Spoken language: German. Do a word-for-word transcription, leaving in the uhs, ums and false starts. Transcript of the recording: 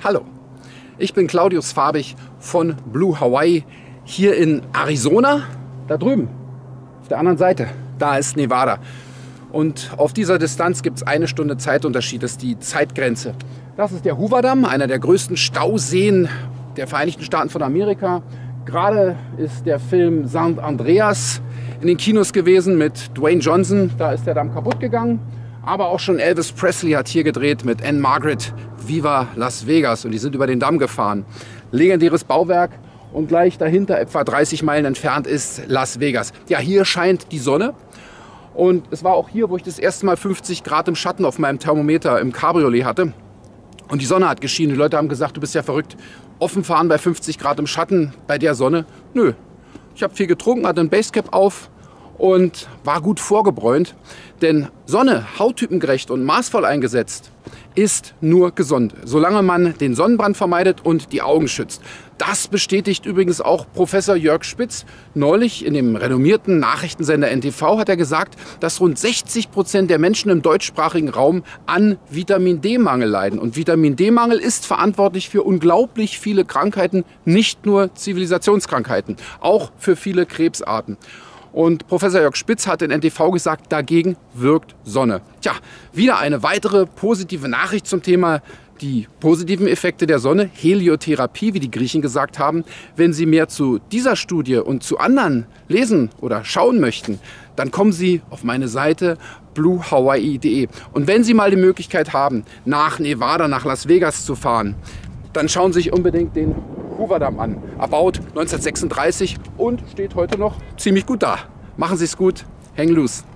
Hallo, ich bin Claudius Farbig von Blue Hawaii hier in Arizona. Da drüben, auf der anderen Seite, da ist Nevada. Und auf dieser Distanz gibt es eine Stunde Zeitunterschied, das ist die Zeitgrenze. Das ist der Hoover-Damm, einer der größten Stauseen der Vereinigten Staaten von Amerika. Gerade ist der Film San Andreas in den Kinos gewesen mit Dwayne Johnson. Da ist der Damm kaputt gegangen. Aber auch schon Elvis Presley hat hier gedreht mit Anne Margaret, Viva Las Vegas. Und die sind über den Damm gefahren. Legendäres Bauwerk. Und gleich dahinter, etwa dreißig Meilen entfernt, ist Las Vegas. Ja, hier scheint die Sonne. Und es war auch hier, wo ich das erste Mal fünfzig Grad im Schatten auf meinem Thermometer im Cabriolet hatte. Und die Sonne hat geschienen. Die Leute haben gesagt, du bist ja verrückt. Offen fahren bei fünfzig Grad im Schatten bei der Sonne? Nö. Ich habe viel getrunken, hatte ein Basecap auf und war gut vorgebräunt. Denn Sonne, hauttypengerecht und maßvoll eingesetzt, ist nur gesund, solange man den Sonnenbrand vermeidet und die Augen schützt. Das bestätigt übrigens auch Professor Jörg Spitz. Neulich in dem renommierten Nachrichtensender N T V hat er gesagt, dass rund sechzig Prozent der Menschen im deutschsprachigen Raum an Vitamin D-Mangel leiden. Und Vitamin D-Mangel ist verantwortlich für unglaublich viele Krankheiten, nicht nur Zivilisationskrankheiten, auch für viele Krebsarten. Und Professor Jörg Spitz hat in N T V gesagt, dagegen wirkt Sonne. Tja, wieder eine weitere positive Nachricht zum Thema die positiven Effekte der Sonne, Heliotherapie, wie die Griechen gesagt haben. Wenn Sie mehr zu dieser Studie und zu anderen lesen oder schauen möchten, dann kommen Sie auf meine Seite blue hawaii punkt de. Und wenn Sie mal die Möglichkeit haben, nach Nevada, nach Las Vegas zu fahren, dann schauen Sie sich unbedingt den Hoover-Damm an. Erbaut neunzehnhundertsechsunddreißig und steht heute noch ziemlich gut da. Machen Sie es gut, hang loose.